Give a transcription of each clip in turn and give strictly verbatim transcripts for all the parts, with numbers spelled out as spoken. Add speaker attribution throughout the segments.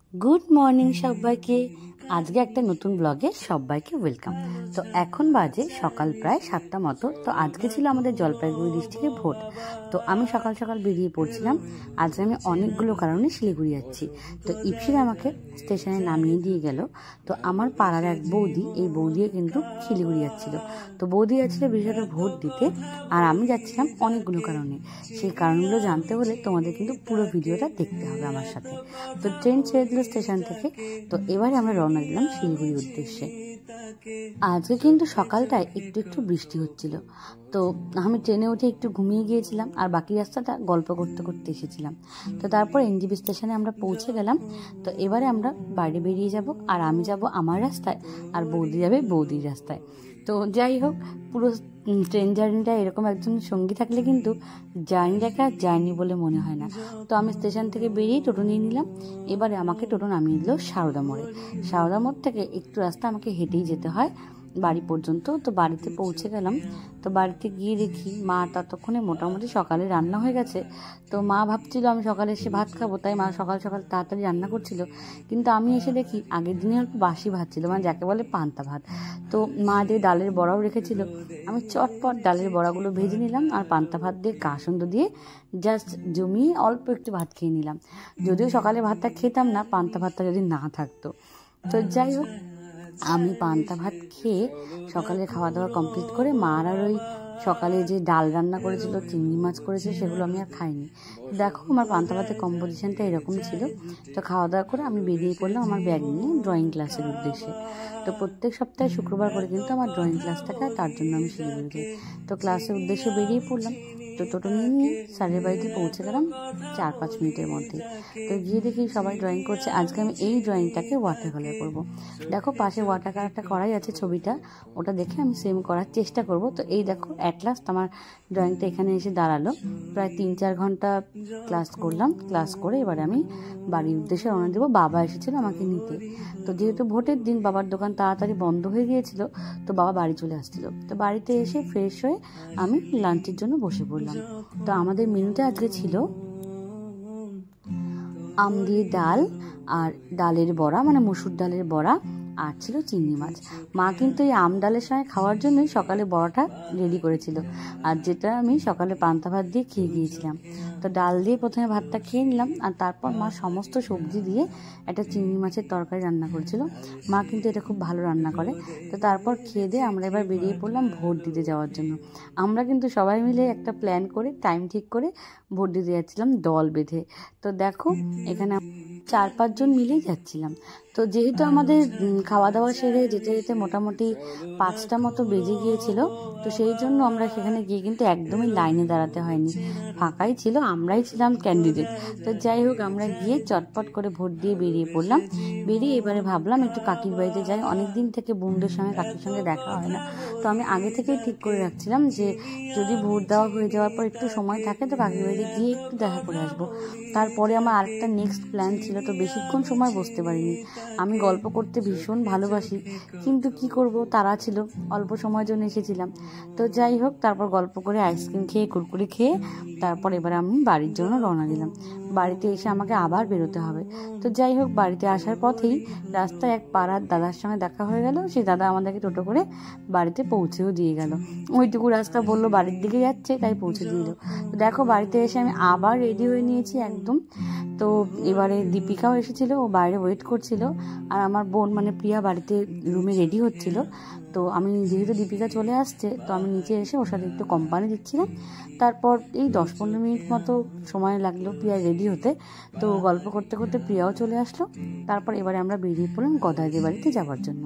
Speaker 1: Good morning সবাইকে। আজকে একটা নতুন ব্লগে সবাইকে ওয়েলকাম। তো এখন বাজে সকাল প্রায় সাতটা মতো। তো আজকে ছিল আমাদের জলপাইগুড়ি ডিস্ট্রিক্টে ভোট। তো আমি সকাল সকাল বেরিয়ে পড়ছিলাম। আজকে আমি অনেকগুলো কারণে শিলিগুড়ি যাচ্ছি। তো ইপসির আমাকে স্টেশনে নামিয়ে দিয়ে গেল। তো আমার পাড়ার এক বৌদি, এই বৌদিও কিন্তু শিলিগুড়ি যাচ্ছিল। তো বৌদি যাচ্ছিল বিশেষত ভোট দিতে, আর আমি যাচ্ছিলাম অনেকগুলো কারণে। সেই কারণগুলো জানতে হলে তোমাদের কিন্তু পুরো ভিডিওটা দেখতে হবে আমার সাথে। তো ট্রেন ছেড়ে দিল স্টেশন থেকে। তো এবারে আমরা রওনা দিলাম শিলিগুড়ির উদ্দেশ্যে। আজকে কিন্তু সকালটায় একটু একটু বৃষ্টি হচ্ছিল। তো আমি ট্রেনে উঠে একটু ঘুমিয়ে গিয়েছিলাম, আর বাকি রাস্তাটা গল্প করতে করতে এসেছিলাম। তো তারপর এনজিবি স্টেশনে আমরা পৌঁছে গেলাম। তো এবারে আমরা বাইরে বেরিয়ে যাব, আর আমি যাব আমার রাস্তায়, আর বৌদি যাবে বৌদির রাস্তায়। তো যাই হোক, পুরো ট্রেন জার্নিটা এরকম একজন সঙ্গী থাকলে কিন্তু জার্নিটাকে আর জার্নি বলে মনে হয় না। তো আমি স্টেশন থেকে বেরিয়ে টোটো নিয়ে নিলাম। এবারে আমাকে টোটো নামিয়ে দিল সারদা মোড়ে। সারদা মোড় থেকে একটু রাস্তা আমাকে হেঁটেই যেতে হয় বাড়ি পর্যন্ত। তো বাড়িতে পৌঁছে গেলাম। তো বাড়িতে গিয়ে দেখি মা ততক্ষণে মোটামুটি সকালে রান্না হয়ে গেছে। তো মা ভাবছিল আমি সকালে এসে ভাত খাবো, তাই মা সকাল সকাল তাড়াতাড়ি রান্না করছিল। কিন্তু আমি এসে দেখি আগের দিনে অল্প বাসি ভাত ছিল, মানে যাকে বলে পান্তা ভাত। তো মা যে ডালের বড়াও রেখেছিল, আমি চটপট ডালের বড়াগুলো ভেজে নিলাম, আর পান্তা ভাত দিয়ে কাসুন্দ দিয়ে জাস্ট জমিয়ে অল্প একটু ভাত খেয়ে নিলাম। যদিও সকালে ভাতটা খেতাম না পান্তা ভাতটা যদি না থাকতো। তো যাই হোক, আমি পান্তা ভাত খেয়ে সকালে খাওয়া দাওয়া কমপ্লিট করে মার আর ওই সকালে যে ডাল রান্না করেছিল, চিংড়ি মাছ করেছে, সেগুলো আমি আর খাইনি। দেখো আমার পান্তা ভাতের কম্পোজিশনটা এরকম ছিল। তো খাওয়া দাওয়া করে আমি বেরিয়ে পড়লাম আমার ব্যাগ নিয়ে ড্রয়িং ক্লাসের উদ্দেশ্যে। তো প্রত্যেক সপ্তাহে শুক্রবার করে কিন্তু আমার ড্রয়িং ক্লাস থাকে, তার জন্য আমি শিলিগুড়ি যাই। তো ক্লাসের উদ্দেশ্যে বেরিয়ে পড়লাম। তো টোটো নিয়ে নিয়ে স্যারের বাড়িতে পৌঁছে গেলাম চার পাঁচ মিনিটের মধ্যে। তো গিয়ে দেখি সবাই ড্রয়িং করছে। আজকে আমি এই ড্রয়িংটাকে ওয়াটার কালার করবো। দেখো পাশে ওয়াটার কালারটা করাই আছে ছবিটা, ওটা দেখে আমি সেম করার চেষ্টা করব। তো এই দেখো অ্যাট লাস্ট আমার ড্রয়িংটা এখানে এসে দাঁড়ালো। প্রায় তিন চার ঘন্টা ক্লাস করলাম। ক্লাস করে এবারে আমি বাড়ির উদ্দেশ্যে রওনা দেবো। বাবা এসেছিল আমাকে নিতে। তো যেহেতু ভোটের দিন বাবার দোকান তাড়াতাড়ি বন্ধ হয়ে গিয়েছিল, তো বাবা বাড়ি চলে আসছিল। তো বাড়িতে এসে ফ্রেশ হয়ে আমি লাঞ্চের জন্য বসে পড়লাম। তো আমাদের মেনুতে আজকে ছিল আম দিয়ে ডাল, আর ডালের বড়া, মানে মসুর ডালের বড়া, আর ছিল চিংড়ি মাছ। মা কিন্তু এই আম ডালের সঙ্গে খাওয়ার জন্যই সকালে বড়াটা রেডি করেছিল, আর যেটা আমি সকালে পান্তা ভাত দিয়ে খেয়ে গিয়েছিলাম। তো ডাল দিয়ে প্রথমে ভাতটা খেয়ে নিলাম, আর তারপর মা সমস্ত সবজি দিয়ে একটা চিংড়ি মাছের তরকারি রান্না করেছিল। মা কিন্তু এটা খুব ভালো রান্না করে। তো তারপর খেয়ে দিয়ে আমরা এবার বেরিয়ে পড়লাম ভোট দিতে যাওয়ার জন্য। আমরা কিন্তু সবাই মিলে একটা প্ল্যান করে টাইম ঠিক করে ভোট দিতে যাচ্ছিলাম দল বেঁধে। তো দেখো এখানে চার পাঁচজন মিলেই যাচ্ছিলাম। তো যেহেতু আমাদের খাওয়া দাওয়া সেরে যেতে যেতে মোটামুটি পাঁচটা মতো বেজে গিয়েছিল, তো সেই জন্য আমরা সেখানে গিয়ে কিন্তু একদমই লাইনে দাঁড়াতে হয়নি, ফাঁকাই ছিল, আমরাই ছিলাম ক্যান্ডিডেট। তো যাই হোক, আমরা গিয়ে চটপট করে ভোট দিয়ে বেরিয়ে পড়লাম। বেরিয়ে এবারে ভাবলাম একটু কাকির বাড়িতে যাই। অনেক দিন থেকে বোনদের সঙ্গে কাকির সঙ্গে দেখা হয় না। তো আমি আগে থেকেই ঠিক করে রাখছিলাম যে যদি ভোট দেওয়া হয়ে যাওয়ার পর একটু সময় থাকে তো কাকির বাড়িতে গিয়ে একটু দেখা করে আসবো। তারপরে আমার আরেকটা নেক্সট প্ল্যান ছিল। তো বেশিক্ষণ সময় বসতে পারিনি। আমি গল্প করতে ভীষণ ভালোবাসি, কিন্তু কি করব, তারা ছিল, অল্প সময়ের জন্য এসেছিলাম। তো যাই হোক, তারপর গল্প করে আইসক্রিম খেয়ে কুরকুরি খেয়ে তারপর এবার আমি বাড়ির জন্য রওনা দিলাম। বাড়িতে এসে আমাকে আবার বেরোতে হবে। তো যাই হোক, বাড়িতে আসার পথেই রাস্তায় এক পাড়ার দাদার সঙ্গে দেখা হয়ে গেল। সেই দাদা আমাদেরকে টোটো করে বাড়িতে পৌঁছেও দিয়ে গেল। ওইটুকু রাস্তা বললো বাড়ির দিকে যাচ্ছে, তাই পৌঁছে দিল। তো দেখো বাড়িতে এসে আমি আবার রেডি হয়ে নিয়েছি একদম। তো এবারে দীপিকাও এসেছিল, ও বাইরে ওয়েট করছিল, আর আমার বোন মানে প্রিয়া বাড়িতে রুমে রেডি হচ্ছিল। তো আমি যেহেতু দীপিকা চলে আসছে, তো আমি নিচে এসে ওর সাথে একটু কোম্পানি দিচ্ছিলাম। তারপর এই দশ পনেরো মিনিট মতো সময় লাগলো প্রিয়া রেডি হতে। তো গল্প করতে করতে প্রিয়াও চলে আসলো। তারপর এবারে আমরা বেরিয়ে পড়লাম গদাইদের বাড়িতে যাওয়ার জন্য।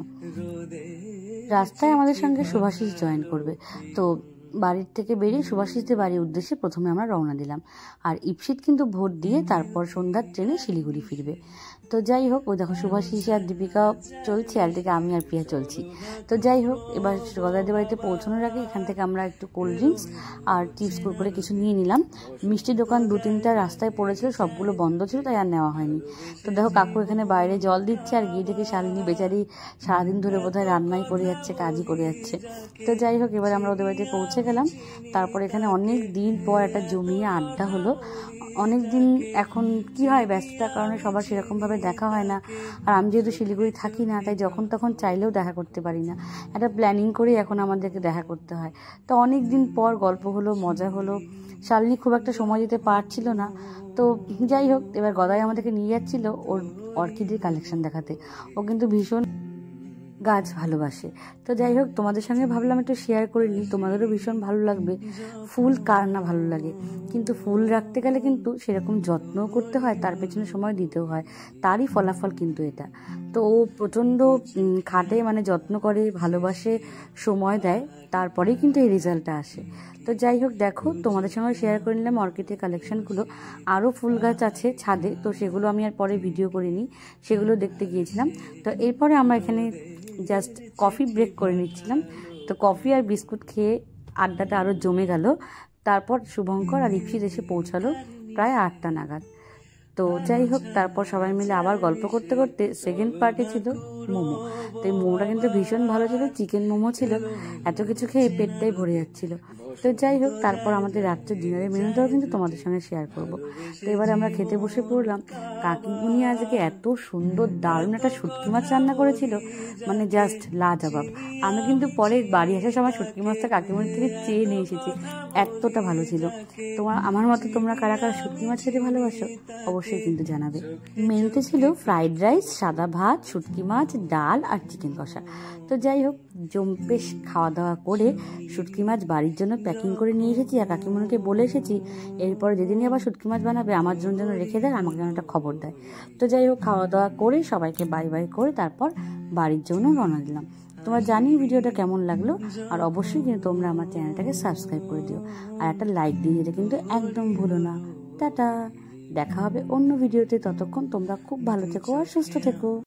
Speaker 1: রাস্তায় আমাদের সঙ্গে শুভাশিস জয়েন করবে। তো বাড়ির থেকে বেরিয়ে শুভাশিসদের বাড়ির উদ্দেশ্যে প্রথমে আমরা রওনা দিলাম। আর ইপসিত কিন্তু ভোট দিয়ে তারপর সন্ধ্যার ট্রেনে শিলিগুড়ি ফিরবে। তো যাই হোক, ওই দেখো শুভাশিস আর দীপিকা চলছে, আর দিকে আমি আর প্রিয়া চলছি। তো যাই হোক, এবার গদাইদের বাড়িতে পৌঁছানোর আগে এখান থেকে আমরা একটু কোল্ড ড্রিঙ্কস আর চিপস কুরকুরে কিছু নিয়ে নিলাম। মিষ্টির দোকান দু তিনটা রাস্তায় পড়েছিল, সবগুলো বন্ধ ছিল, তাই আর নেওয়া হয়নি। তো দেখো কাকু এখানে বাইরে জল দিচ্ছে, আর গিয়ে দেখি শালিনী বেচারি সারাদিন ধরে বোধহয় রান্নাই করে যাচ্ছে, কাজই করে যাচ্ছে। তো যাই হোক, এবার আমরা ওদের বাড়িতে পৌঁছে গেলাম। তারপর এখানে অনেক দিন পর একটা জমিয়ে আড্ডা হলো। অনেক দিন এখন কি হয় ব্যস্ততার কারণে সবার সেরকমভাবে দেখা হয় না। আর আমি যেহেতু শিলিগুড়ি থাকি না, তাই যখন তখন চাইলেও দেখা করতে পারি না, একটা প্ল্যানিং করেই এখন আমাদেরকে দেখা করতে হয়। তো অনেক দিন পর গল্প হলো, মজা হলো। শালিনী খুব একটা সময় দিতে পারছিল না, তো যাই হোক এবার গদাই আমাদেরকে নিয়ে যাচ্ছিল ওর অর্কিডের কালেকশন দেখাতে। ও কিন্তু ভীষণ গাছ ভালোবাসে। তো যাই হোক তোমাদের সঙ্গে ভাবলাম একটু শেয়ার করে নিই, তোমাদেরও ভীষণ ভালো লাগবে। ফুল কার না ভালো লাগে, কিন্তু ফুল রাখতে গেলে কিন্তু সেরকম যত্নও করতে হয়, তার পেছনে সময় দিতেও হয়, তারই ফলাফল কিন্তু এটা। তো ও প্রচণ্ড খাটে, মানে যত্ন করে, ভালোবাসে, সময় দেয়, তারপরেই কিন্তু এই রেজাল্টটা আসে। তো যাই হোক দেখো তোমাদের সঙ্গে শেয়ার করে নিলাম অর্কিডের কালেকশানগুলো। আরও ফুল গাছ আছে ছাদে, তো সেগুলো আমি আর পরে ভিডিও করিনি, সেগুলো দেখতে গিয়েছিলাম। তো এরপরে আমরা এখানে জাস্ট কফি ব্রেক করে নিচ্ছিলাম। তো কফি আর বিস্কুট খেয়ে আড্ডাটা আরও জমে গেল। তারপর শুভঙ্কর আর ইপসিত এসে পৌঁছালো প্রায় আটটা নাগাদ। তো যাই হোক তারপর সবাই মিলে আবার গল্প করতে করতে সেকেন্ড পার্টে ছিল মোমো। তো এই মোমোটা কিন্তু ভীষণ ভালো ছিল, চিকেন মোমো ছিল, এত কিছু খেয়ে পেটটাই ভরে যাচ্ছিল। তো যাই হোক তারপর আমাদের রাত্রের ডিনারের মেনুটাও কিন্তু তোমাদের সঙ্গে শেয়ার করব। তো এবারে আমরা খেতে বসে পড়লাম। কাকিমুনি আজকে এত সুন্দর দারুণ একটা শুটকি মাছ রান্না করেছিল, মানে জাস্ট লাজবাব। আমি কিন্তু পরে বাড়ি আসার সময় শুটকি মাছটা কাকিমুনির থেকে চেয়ে নিয়ে এসেছি, এতটা ভালো ছিল। তোমার আমার মতো তোমরা কারা কারা শুটকি মাছ খেতে ভালোবাসো অবশ্যই কিন্তু জানাবে। মেনুতে ছিল ফ্রাইড রাইস, সাদা ভাত, শুটকি মাছ, ডাল আর চিকেন কষা। তো যাই হোক বেশ খাওয়া দাওয়া করে শুটকি মাছ বাড়ির জন্য প্যাকিং করে নিয়ে এসেছি, আর কাকিমুনিকে বলে এসেছি এরপরে যেদিনই আবার শুটকি মাছ বানাবে আমার জন্য যেন রেখে দেয়, আমাকে যেন একটা খবর দেয়। তো যাই হোক খাওয়া দাওয়া করে সবাইকে বাই বাই করে তারপর বাড়ির জন্য রওনা দিলাম। তোমরা জানিও ভিডিওটা কেমন লাগলো, আর অবশ্যই কিন্তু তোমরা আমার চ্যানেলটাকে সাবস্ক্রাইব করে দিও, আর একটা লাইক দিয়ে দিতে কিন্তু একদম ভুলো না। টাটা, দেখা হবে অন্য ভিডিওতে, ততক্ষণ তোমরা খুব ভালো থেকো আর সুস্থ থেকো।